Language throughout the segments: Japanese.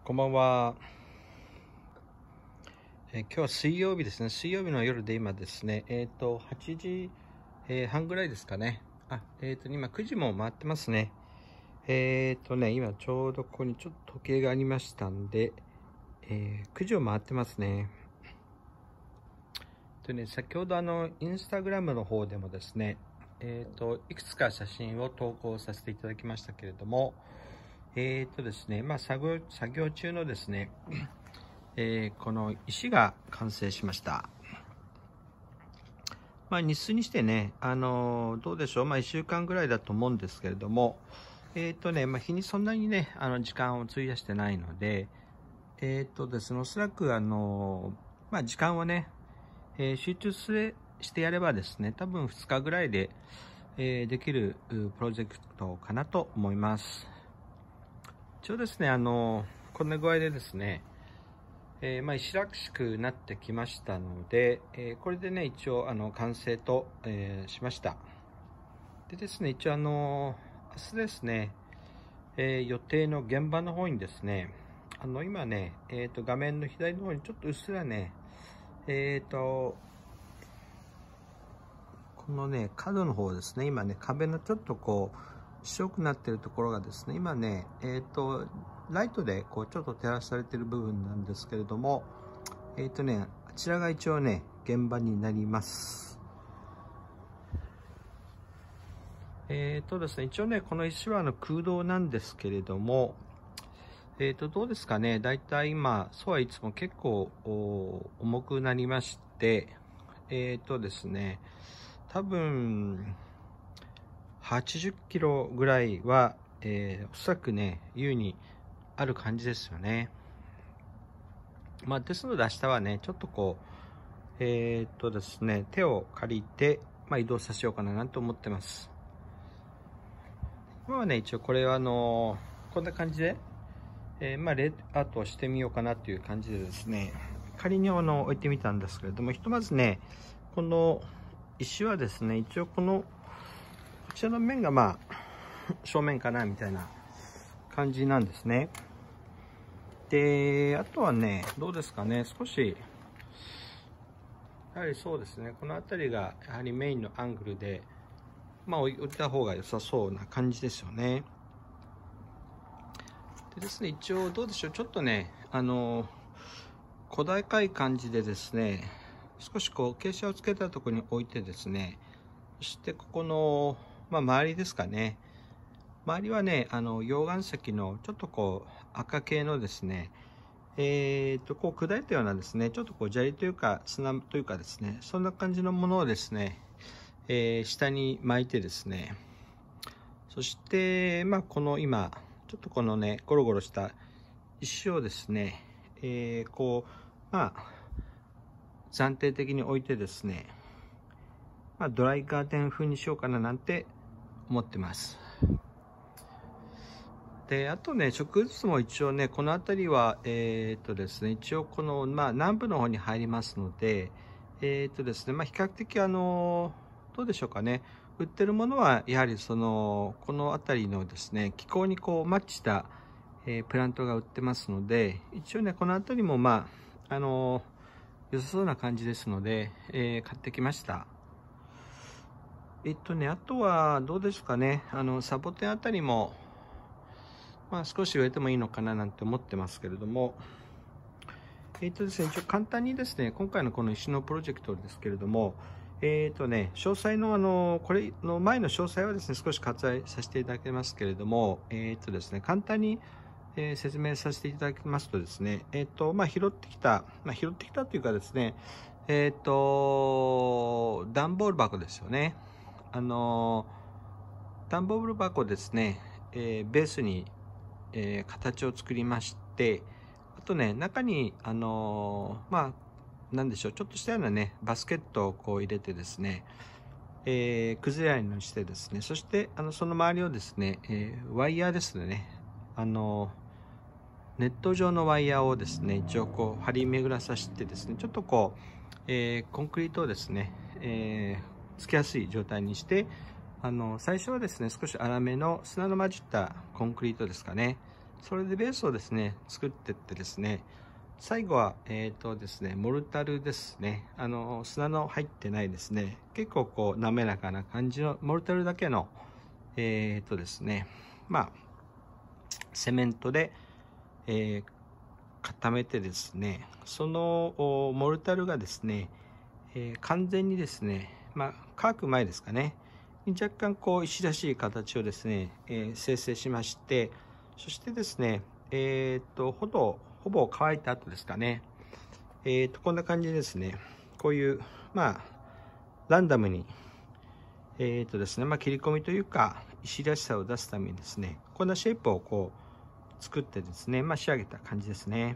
こんばんは。今日は水曜日ですね。水曜日の夜で今ですね、8時、半ぐらいですかね。今9時も回ってますね。今ちょうどここにちょっと時計がありましたんで、9時を回ってますね。先ほどインスタグラムの方でもですね、いくつか写真を投稿させていただきましたけれども、ですね、作業中のですね、この石が完成しました。日数にしてね、どうでしょう、1週間ぐらいだと思うんですけれども、日にそんなにね、時間を費やしてないので、ですね、おそらく時間をね、集中してやればですね、多分2日ぐらいで、できるプロジェクトかなと思います。一応ですね、こんな具合でですね、石らしくなってきましたので、これでね、一応完成と、しました。でですね、一応明日ですね、予定の現場の方にですね、今ね、画面の左の方にちょっとうっすらね、このね、角の方ですね、今ね、壁のちょっとこう、白くなってるところがですね、今ね、ライトでこうちょっと照らされてる部分なんですけれども、あちらが一応ね、現場になります。ですね、一応ね、この石は空洞なんですけれども、どうですかね、だいたい今、そうはいつも結構重くなりまして、ですね、多分、80キロぐらいは、おそらくね、優にある感じですよね。ですので明日はね、ちょっとこう、ですね、手を借りて、移動させようかなと思ってます。今はね、一応これはこんな感じで、レイアウトをしてみようかなという感じでですね、仮に置いてみたんですけれども、ひとまずね、この石はですね、一応こちらの面が正面かなみたいな感じなんですね。で、あとはね、どうですかね、少し、やはりそうですね、この辺りがやはりメインのアングルで、置いた方が良さそうな感じですよね。でですね、一応どうでしょう、ちょっとね、小高い感じでですね、少しこう傾斜をつけたところに置いてですね、そしてここの、周りですかね、周りはね、溶岩石のちょっとこう赤系のですね、こう砕いたようなですね、ちょっとこう砂利というか砂というかですね、そんな感じのものをですね、下に巻いてですね、そしてこの今ちょっとこのねゴロゴロした石をですね、こう暫定的に置いてですね、ドライガーデン風にしようかななんて思ってます。で、あとね、植物も一応ね、この辺りは、ですね、一応この、南部の方に入りますので、ですね、比較的どうでしょうかね、売ってるものは、やはりこの辺りのですね、気候にこう、マッチした、プラントが売ってますので、一応ね、この辺りも良さそうな感じですので、買ってきました。あとは、どうですかね、サボテンあたりも、少し植えてもいいのかななんて思ってますけれども、ですね、一応簡単にですね、今回のこの石のプロジェクトですけれども、詳細のこれの前の詳細はですね、少し割愛させていただきますけれども、ですね、簡単に、説明させていただきますとですね、拾ってきたというかですね、段ボール箱ですよね。段ボール箱ですね、ベースに形を作りまして、あとね、中になんでしょう、ちょっとしたようなねバスケットをこう入れてですね、崩れないようにしてですね、そしてその周りをですね、ワイヤーですね、ネット状のワイヤーをですね、一応こう張り巡らさせてですね、ちょっとこう、コンクリートをですね、つけやすい状態にして、最初はですね、少し粗めの砂の混じったコンクリートですかね、 それでベースをですね、作ってってですね、最後は、ですね、モルタルですね。砂の入ってないですね、結構こう、滑らかな感じの、モルタルだけの、ですね、セメントで、固めてですね、そのモルタルがですね、完全にですね、乾く前ですかね、若干こう石らしい形をですね、生成しまして、そしてですね、ほぼ乾いた後ですかね、こんな感じですね、こういうランダムにですね、切り込みというか石らしさを出すためにですね、こんなシェイプをこう作ってですね、仕上げた感じですね。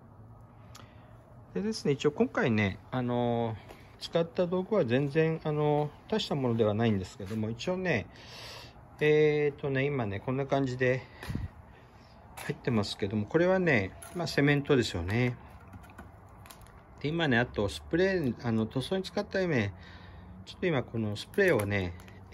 でですね、一応今回ね、使った道具は全然大したものではないんですけども、一応ね、今ねこんな感じで入ってますけども、これはね、セメントですよね。で今ね、あとスプレー、塗装に使ったね、ちょっと今このスプレーをね、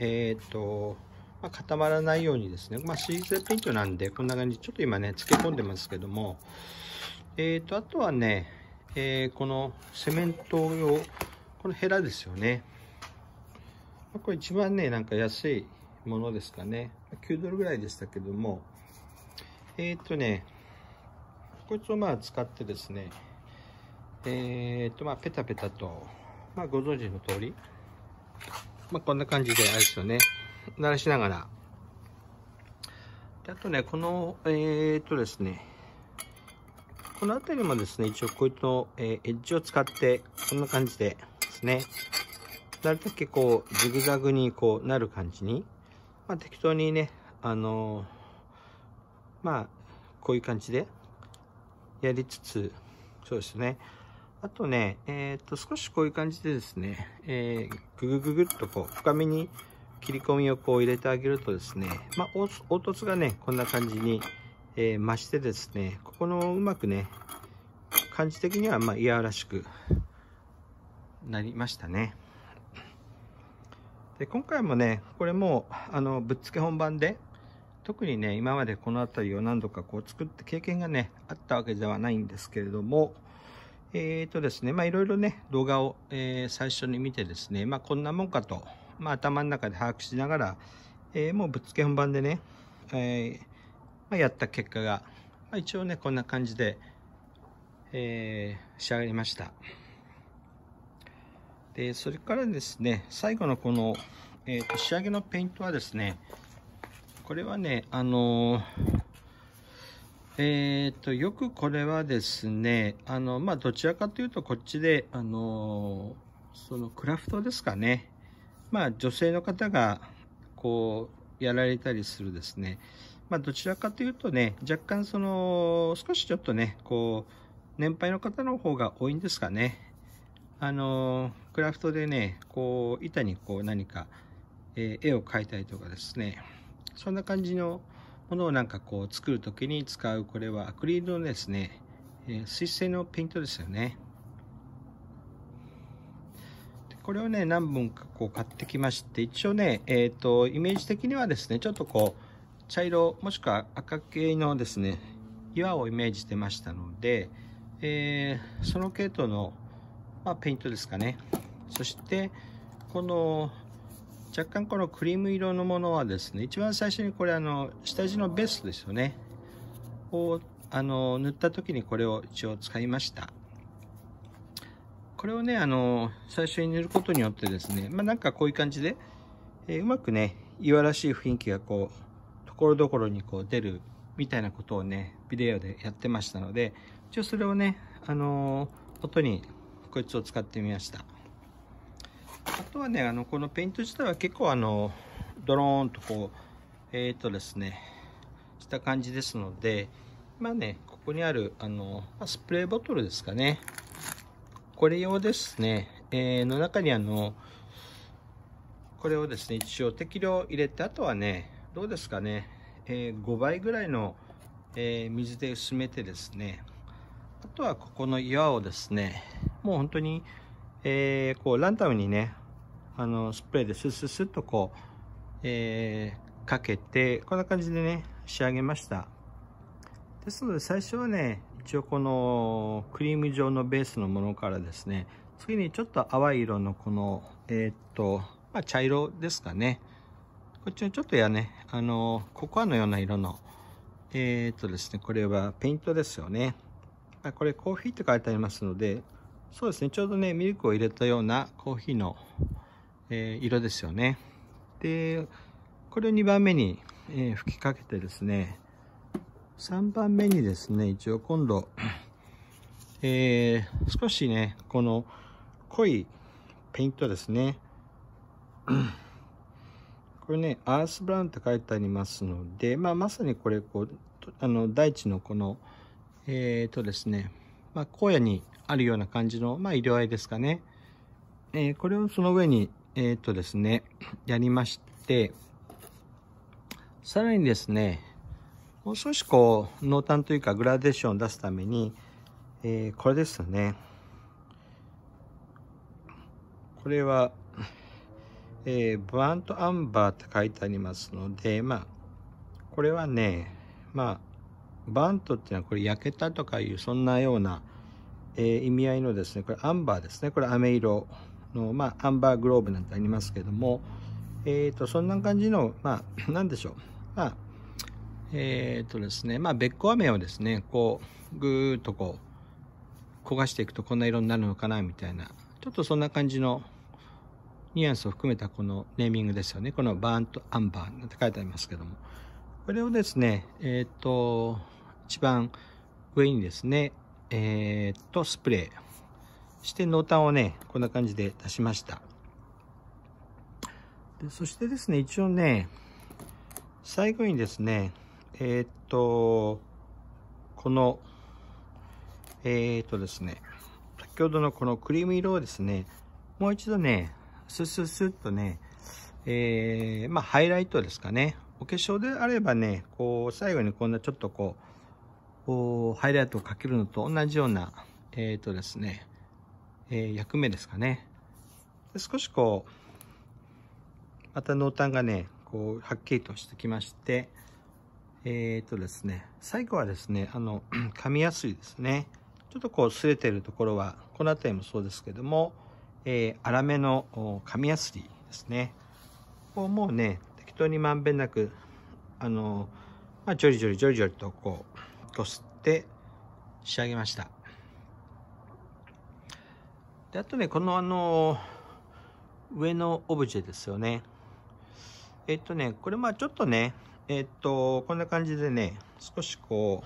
固まらないようにですね、シーズンペイントなんでこんな感じ、ちょっと今ね漬け込んでますけども、あとはね、このセメント用、このヘラですよね。これ一番ね、なんか安いものですかね。9ドルぐらいでしたけども、こいつを使ってですね、ペタペタと、ご存知の通り、こんな感じであれですよね、鳴らしながら。であとね、この、ですね、この辺りもですね、一応こいつの、エッジを使って、こんな感じでですね、なるだけこう、ジグザグにこうなる感じに、適当にね、こういう感じでやりつつ、そうですね。あとね、少しこういう感じでですね、ググググッとこう、深めに切り込みをこう入れてあげるとですね、凹凸がね、こんな感じに、増してですね、ここのうまくね、感じ的にはいやらしくなりましたね。で今回もね、これもぶっつけ本番で、特にね今までこの辺りを何度かこう作って経験がねあったわけではないんですけれども、ですね、いろいろね動画を、最初に見てですね、こんなもんかと、頭の中で把握しながら、もうぶっつけ本番でね、やった結果が、一応ねこんな感じで、仕上がりました。でそれからですね、最後のこの、仕上げのペイントはですね、これはね、よくこれはですね、どちらかというとこっちで、そのクラフトですかね、女性の方がこうやられたりするですね、どちらかというとね、若干少しちょっとね、こう年配の方の方が多いんですかね。クラフトでね、こう板にこう何か、絵を描いたりとかですね、そんな感じのものをなんかこう作るときに使う、これはアクリルのですね、水性のペイントですよね。これをね何本かこう買ってきまして、一応ね、イメージ的にはですね、ちょっとこう茶色もしくは赤系のですね岩をイメージしてましたので、その系統のペイントですかね。そしてこの若干このクリーム色のものはですね、一番最初にこれ下地のベースですよねを塗った時にこれを一応使いました。これをね最初に塗ることによってですね、なんかこういう感じで、うまくね岩らしい雰囲気がこうところどころにこう出るみたいなことをねビデオでやってましたので、一応それをね音にこいつを使ってみました。あとはね、このペイント自体は結構ドローンとこうですねした感じですので、ここにあるスプレーボトルですかね、これ用ですね、の中にこれをですね一応適量入れて、あとはねどうですかね、5倍ぐらいの、水で薄めてですね、あとはここの岩をですね、もう本当にこうランダムにねスプレーでスッスッスッとこう、かけてこんな感じでね仕上げました。 ですので最初はね、一応このクリーム状のベースのものからですね、次にちょっと淡い色のこの、茶色ですかね。こっちのちょっとココアのような色の、ですね、これはペイントですよね。これコーヒーって書いてありますので、そうですね、ちょうどね、ミルクを入れたようなコーヒーの、色ですよね。で、これを2番目に、吹きかけてですね、3番目にですね、一応今度、少しね、この濃いペイントですね。これね、アースブラウンって書いてありますので、まさにこれ、大地のこの、ですね、荒野にあるような感じの、色合いですかね。これをその上に、ですね、やりまして、さらにですね、もう少し濃淡というかグラデーションを出すために、これですね。これは、ブラントアンバーって書いてありますので、これはね、バントっていうのはこれ焼けたとかいうそんなような、意味合いのですね、これアンバーですね。これ飴色の、アンバーグローブなんてありますけども、そんな感じの、なんでしょう。ですね、べっこ飴をですね、ぐーっと焦がしていくとこんな色になるのかなみたいな、ちょっとそんな感じのニュアンスを含めたこのネーミングですよね。このバーントアンバーなんて書いてありますけども、これをですね、一番上にですね、スプレーして濃淡をね、こんな感じで出しました。でそしてですね、一応ね、最後にですね、この、ですね、先ほどのこのクリーム色をですね、もう一度ね、スッとね、ハイライトですかね。お化粧であればね、最後にこんなちょっとハイライトをかけるのと同じような、ですね、役目ですかね。で少しまた濃淡がね、はっきりとしてきまして、ですね、最後はですね、噛みやすいですね。ちょっと擦れてるところは、この辺りもそうですけども、粗めの噛みやすいですね。もうね、適当にまんべんなく、ジョリジョリとこすって仕上げました。で、あとね、この上のオブジェですよね。これちょっとね、こんな感じでね、少し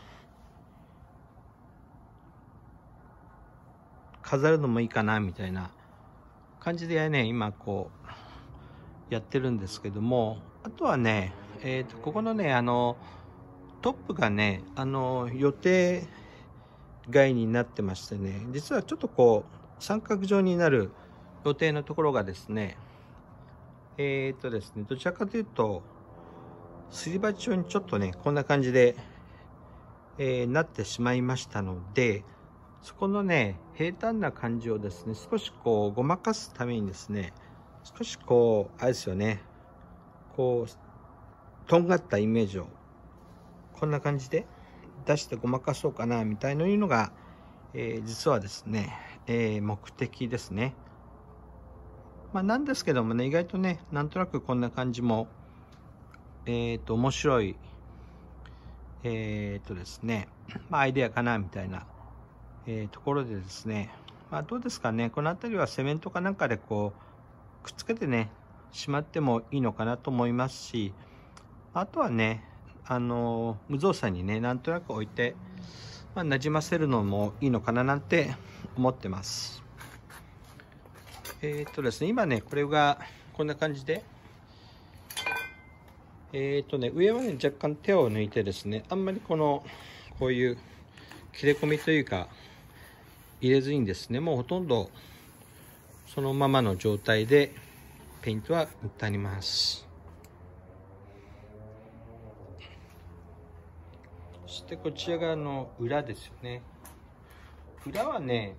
飾るのもいいかなみたいな感じでね、今やってるんですけども、あとはね、ここのね、トップがね、予定外になってましてね、実はちょっと三角状になる予定のところがですね、ですね、どちらかというと、すり鉢状にちょっとね、こんな感じで、なってしまいましたので、そこのね、平坦な感じをですね、少しごまかすためにですね、少しあれですよね、とんがったイメージを、こんな感じで出してごまかそうかな、みたいなのが、実はですね、目的ですね。なんですけどもね、意外とね、なんとなくこんな感じも、面白い、ですね、アイデアかなみたいな、ところでですね、どうですかね、この辺りはセメントかなんかでくっつけてね、しまってもいいのかなと思いますし、あとはね、無造作にね、なんとなく置いて、なじませるのもいいのかななんて思ってます。ですね、今ね、これがこんな感じで、上はね、若干手を抜いてですね、あんまりこういう切れ込みというか、入れずにですね、もうほとんどそのままの状態でペイントは塗ってあります。そしてこちら側の裏ですよね。裏はね、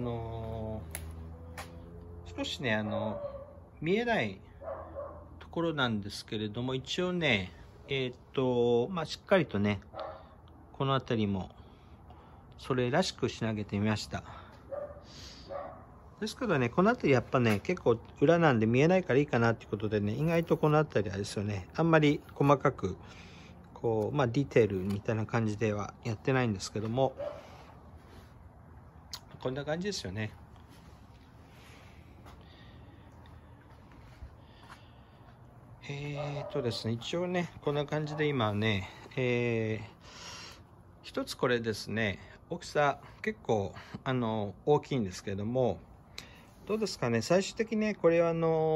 少しね、見えないところなんですけれども、一応ね、しっかりとね、 この辺りもそれらしく仕上げてみました。ですけどね、この辺りやっぱね、結構裏なんで見えないからいいかなっていうことでね、意外とこの辺りはですよね、あんまり細かくこうディテールみたいな感じではやってないんですけども、こんな感じですよね。ですね、一応ね、こんな感じで今ね、一つこれですね、大きさ結構大きいんですけれども、どうですかね、最終的にね、これは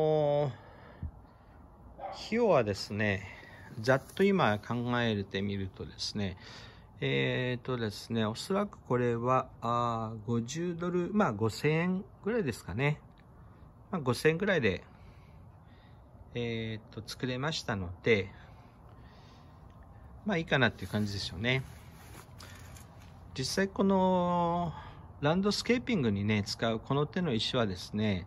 費用はですね、ざっと今考えてみるとですね、ですね、おそらくこれは50ドル、5000円ぐらいですかね。5000円ぐらいで、作れましたので、いいかなっていう感じですよね。実際このランドスケーピングにね、使うこの手の石はですね、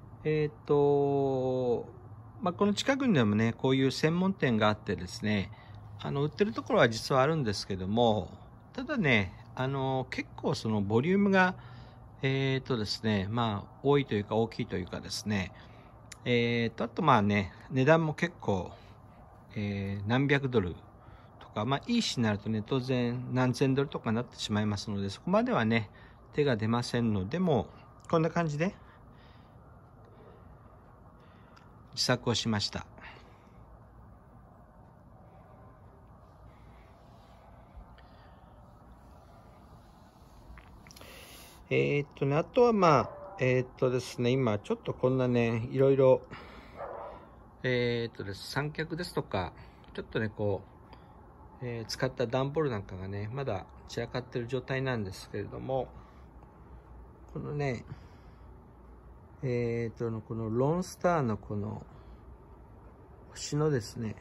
この近くにでもね、こういう専門店があってですね、売ってるところは実はあるんですけども、ただね、結構そのボリュームが、ですね、多いというか大きいというかですね、あと値段も結構、何百ドルとか、いい石になるとね、当然何千ドルとかになってしまいますので、そこまではね、手が出ませんので、もこんな感じで自作をしました。あとはですね、今ちょっとこんなね、いろいろ、三脚ですとか、ちょっとね、こう、使った段ボールなんかがね、まだ散らかってる状態なんですけれども、このね、このロンスターのこの星のですね、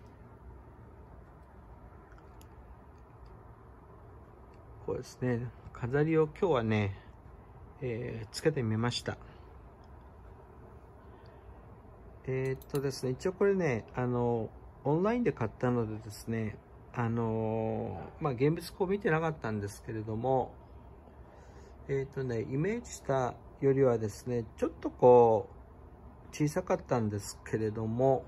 こうですね、飾りを今日はね、つけてみました。ですね、一応これね、オンラインで買ったのでですね、現物こう見てなかったんですけれども、イメージしたよりはですね、ちょっとこう、小さかったんですけれども、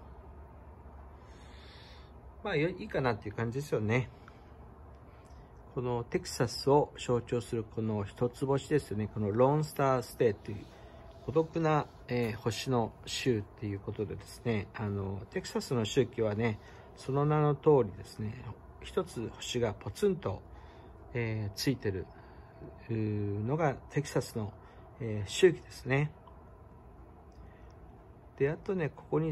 いいかなっていう感じですよね。このテキサスを象徴するこの一つ星ですよね。このロンスターステーという孤独な、星の州っていうことでですね、テキサスの周期はね、その名の通りですね、一つ星がポツンと、ついてるのがテキサスの、周期ですね。で、あとね、ここに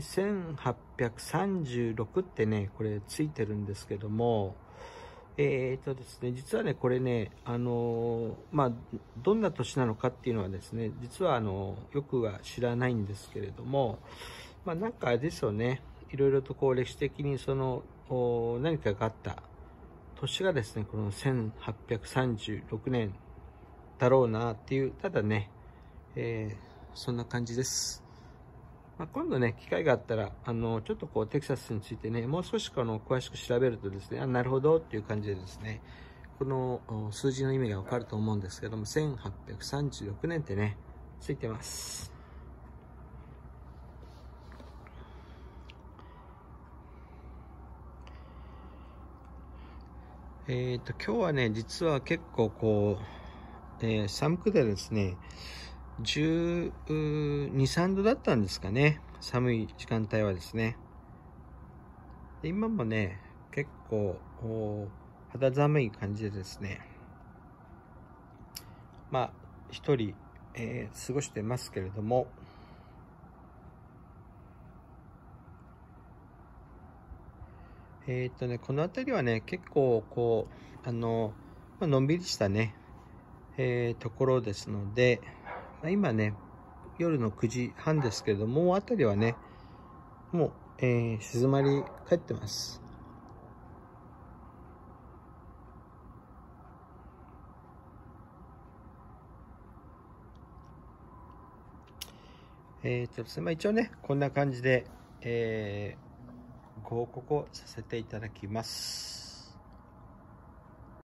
1836ってね、これついてるんですけども、ですね、実はね、これね、どんな年なのかっていうのはですね、実はよくは知らないんですけれども、なんかあれですよね、いろいろとこう歴史的にその何かがあった年がですね、この1836年だろうなっていう、ただね、そんな感じです。今度ね、機会があったら、ちょっとこう、テキサスについてね、もう少し詳しく調べるとですね、なるほどっていう感じでですね、この数字の意味がわかると思うんですけども、1836年ってね、ついてます。今日はね、実は結構こう、寒くてですね、12、3度だったんですかね。寒い時間帯はですね。で今もね、結構肌寒い感じでですね。一人、過ごしてますけれども、この辺りはね、結構こう、のんびりしたね、ところですので、今ね、夜の9時半ですけれども、もう辺りはね、もう、静まり返ってます。ですね、一応ね、こんな感じで、ご報告をさせていただきます。